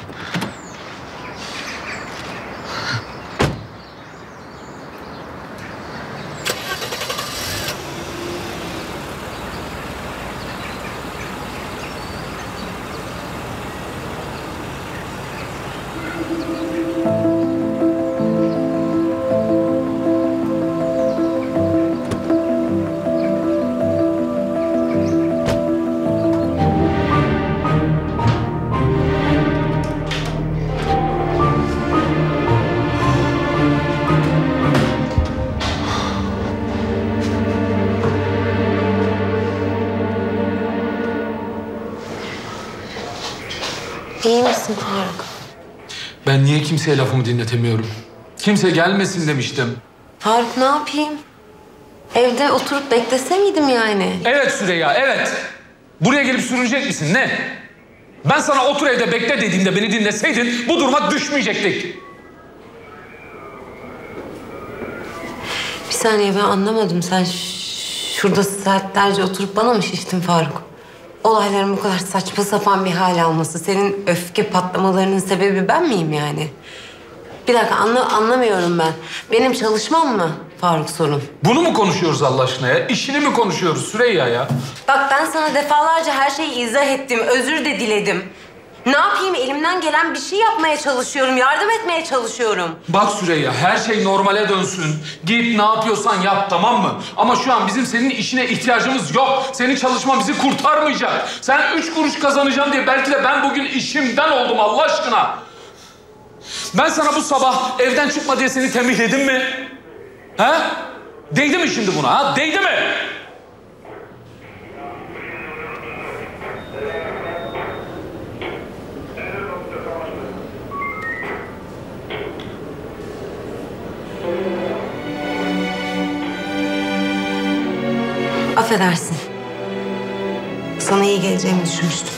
İyi misin Faruk? Ben niye kimseye lafımı dinletemiyorum? Kimse gelmesin demiştim. Faruk ne yapayım? Evde oturup beklese miydim yani? Evet Süreyya, evet. Buraya gelip sürünecek misin? Ne? Ben sana otur evde bekle dediğimde beni dinleseydin bu duruma düşmeyecektik. Bir saniye ben anlamadım. Sen şurada saatlerce oturup bana mı şiştin Faruk? Olayların bu kadar saçma sapan bir hal alması, senin öfke patlamalarının sebebi ben miyim yani? Bir dakika anlamıyorum ben. Benim çalışmam mı Faruk sorun? Bunu mu konuşuyoruz Allah aşkına ya? İşini mi konuşuyoruz Süreyya ya? Bak ben sana defalarca her şeyi izah ettim, özür de diledim. Ne yapayım? Elimden gelen bir şey yapmaya çalışıyorum, yardım etmeye çalışıyorum. Bak Süreyya, her şey normale dönsün. Git ne yapıyorsan yap, tamam mı? Ama şu an bizim senin işine ihtiyacımız yok. Senin çalışman bizi kurtarmayacak. Sen 3 kuruş kazanacaksın diye belki de ben bugün işimden oldum Allah aşkına. Ben sana bu sabah evden çıkma diye seni tembihledim mi? He? Değdi mi şimdi buna ha? Değdi mi? Affedersin. Sana iyi geleceğimi düşünmüştüm.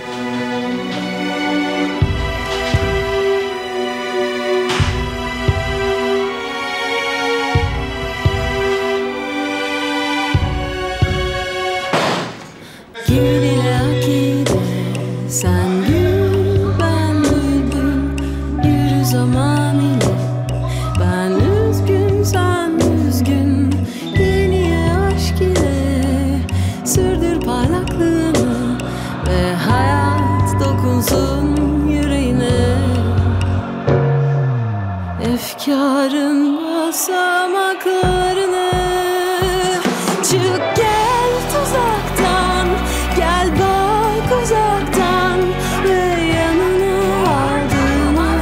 Gül ile akide, sen gül, ben bülbül, yürü zaman ile. Ben üzgün, sen üzgün, yeniye aşk ile. Sürdür parlaklığını ve hayat dokunsun yüreğine. Efkarın basamaklarını çık gel tuzaktan, gel bak uzaktan ve yanına aldığına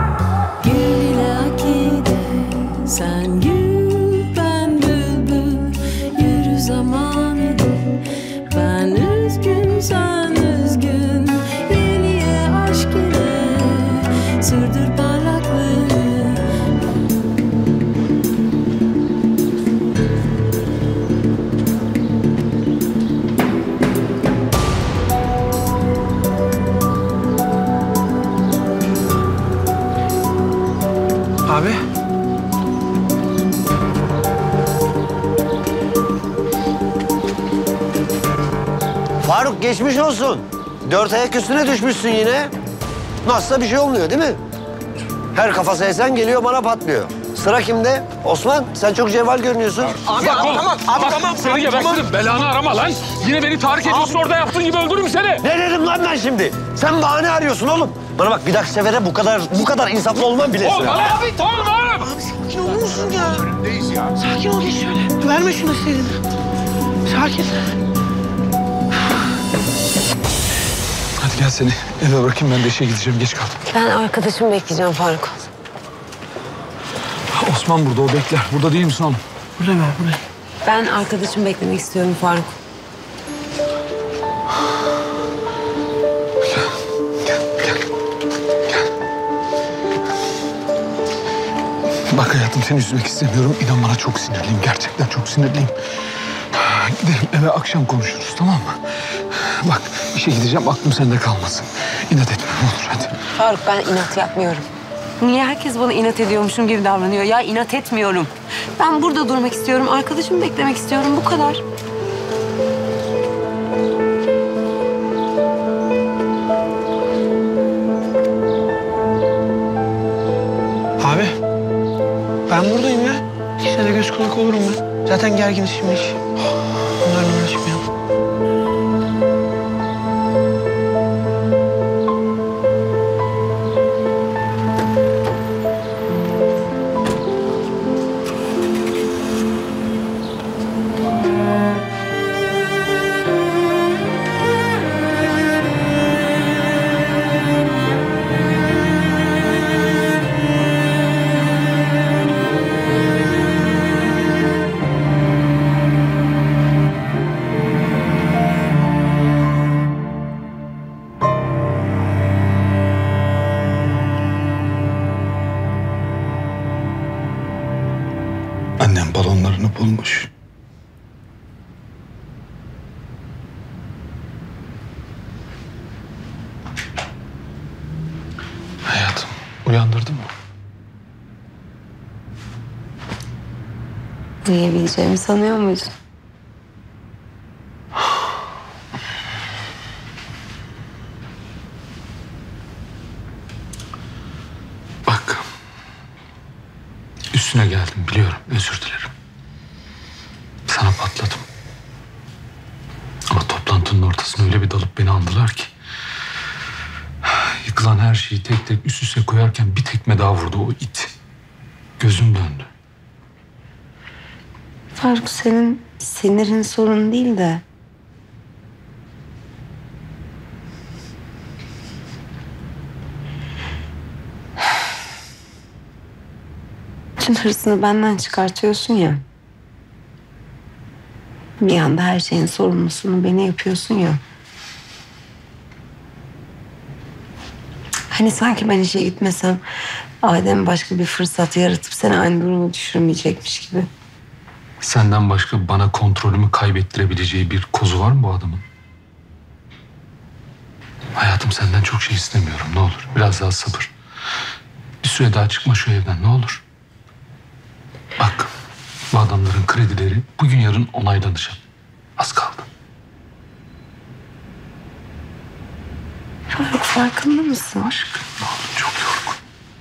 Gül ile akide, sen gül, ben bülbül, Faruk geçmiş olsun. 4 ayak üstüne düşmüşsün yine. Nasılsa bir şey olmuyor değil mi? Her kafası esen geliyor bana patlıyor. Sıra kimde? Osman sen çok cevval görünüyorsun. Abi tamam. Abi tamam. Seni gebertirim. Belanı arama lan. Yine beni tahrik ediyorsun, orada yaptığın gibi öldürürüm seni. Ne dedim lan ben şimdi? Sen bahane arıyorsun oğlum. Bana bak bir dahaki sefere bu kadar insaflı olmam bile. Oğlum abi tamam abi. Abi sakin olur musun ya? Sakin ol geç şöyle. Verme şunu Selin. Sakin. Hadi gel seni eve bırakayım, ben de işe gideceğim, geç kaldım. Ben arkadaşımı bekleyeceğim Faruk. Osman burada, o bekler. Burada değil misin oğlum? Buraya ver buraya. Ben arkadaşımı beklemek istiyorum Faruk. Bak hayatım, seni üzmek istemiyorum. İnan bana çok sinirliyim. Gerçekten çok sinirliyim. Gidelim eve, akşam konuşuruz, tamam mı? Bak işe gideceğim, aklım sende kalmasın. İnat etme ne olur, hadi. Faruk ben inat yapmıyorum. Niye herkes bana inat ediyormuşum gibi davranıyor? Ya inat etmiyorum. Ben burada durmak istiyorum. Arkadaşımı beklemek istiyorum. Bu kadar. Abi ben buradayım ya. İkisine de göz kulak olurum ben. Zaten gerginiz şimdi hiç. Bunlarla uğraşmayalım. Annem balonlarını bulmuş. Hayatım, uyandırdı mı? Uyuyabileceğimi sanıyor muydun? Bak, üstüne geldim biliyorum, özür dilerim. Sana patladım. Ama toplantının ortasına öyle bir dalıp beni andılar ki. Yıkılan her şeyi tek tek üst üste koyarken bir tekme daha vurdu o it. Gözüm döndü. Faruk senin sinirin sorun değil de... Bütün hırsını benden çıkartıyorsun ya. Bir anda her şeyin sorumlusunu beni yapıyorsun ya. Hani sanki ben işe gitmesem Adem başka bir fırsat yaratıp seni aynı duruma düşürmeyecekmiş gibi. Senden başka bana kontrolümü kaybettirebileceği bir kozu var mı bu adamın? Hayatım, senden çok şey istemiyorum, ne olur. Biraz daha sabır. Bir süre daha çıkma şu evden, ne olur. Bak, bu adamların kredileri bugün yarın onaylanacak. Az kaldı. Faruk farkında mısın? Aşkım ne olur, çok yorgun.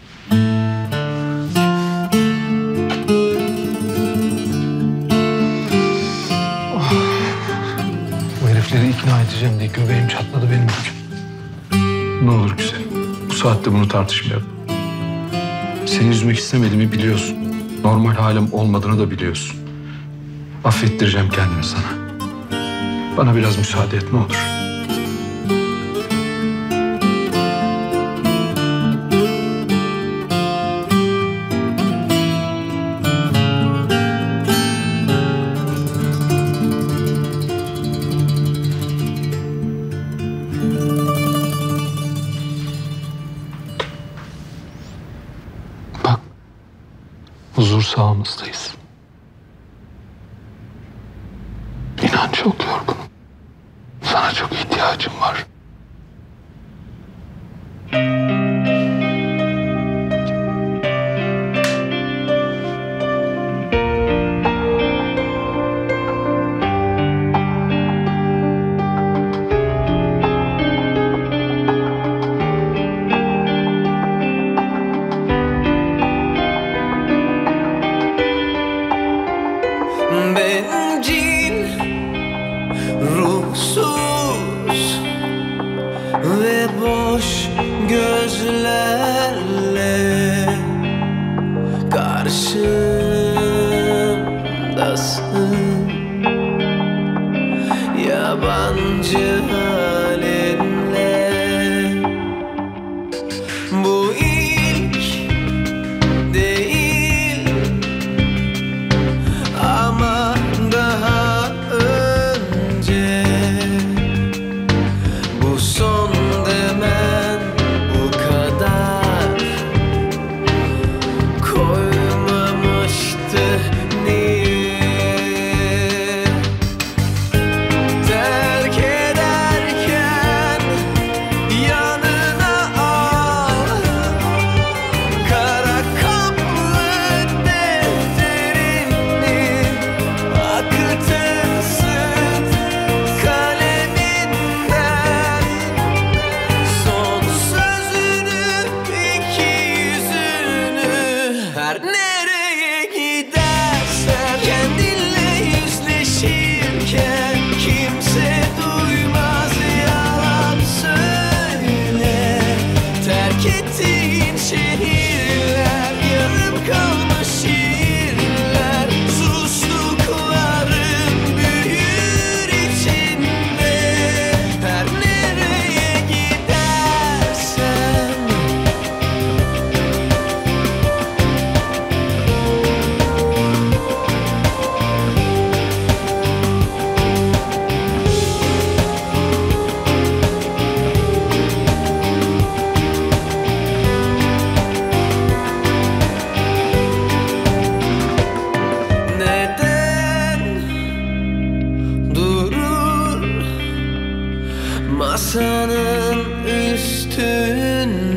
Bu herifleri ikna edeceğim diye göbeğim çatladı benim bugün. Ne olur güzelim, bu saatte bunu tartışmayalım. Seni üzmek istemediğimi biliyorsun. Normal halim olmadığını da biliyorsun. Affettireceğim kendimi sana. Bana biraz müsaade et ne olur. Bak, huzur sağımızdayız. İnan çok yorgunum. Sana çok ihtiyacım var. yabancı halinle. Bu ilk değil ama daha önce bu son demen bu kadar koymamıştı. Niye terk ederken yanına al kara kaplı defterini, akıtırsın kaleminden son sözünü, iki yüzünü. Her nereye gidersen kendinle yüzleşirken kimse duymaz yalan söyle. Terk ettiğin şehirler, yarım kalmış şiirler, sustukların büyür içinde. Her nereye gidersen neden durur masanın üstünde